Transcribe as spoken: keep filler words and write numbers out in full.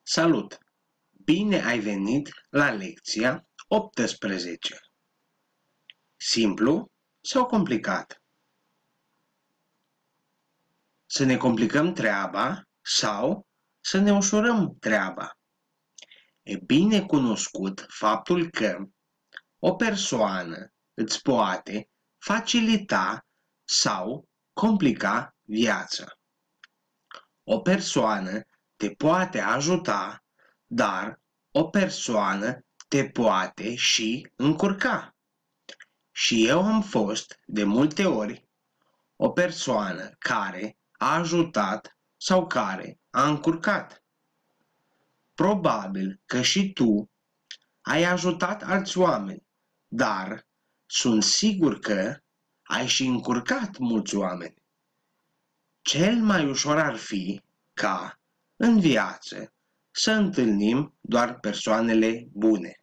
Salut! Bine ai venit la lecția optsprezece. Simplu sau complicat? Să ne complicăm treaba sau să ne ușurăm treaba? E bine cunoscut faptul că o persoană îți poate facilita sau complica viața. O persoană te poate ajuta, dar o persoană te poate și încurca. Și eu am fost, de multe ori, o persoană care a ajutat sau care a încurcat. Probabil că și tu ai ajutat alți oameni, dar sunt sigur că ai și încurcat mulți oameni. Cel mai ușor ar fi ca, în viață, să întâlnim doar persoanele bune.